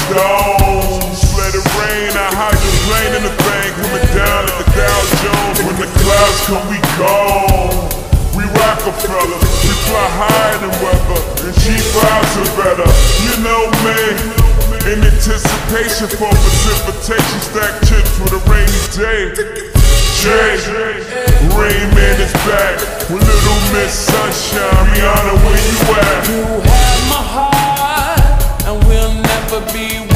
stones. Let it rain, I hydroplane in the bank, coming down like the Dow Jones. When the clouds come, we gone. We Rockefeller, we fly higher than weather, and G5s are better. You know me, in anticipation for precipitation, stack chips with a rainy day. Jay, Rain Man is back with Little Miss Sunshine. Rihanna, where you at? You have my heart, and we'll never be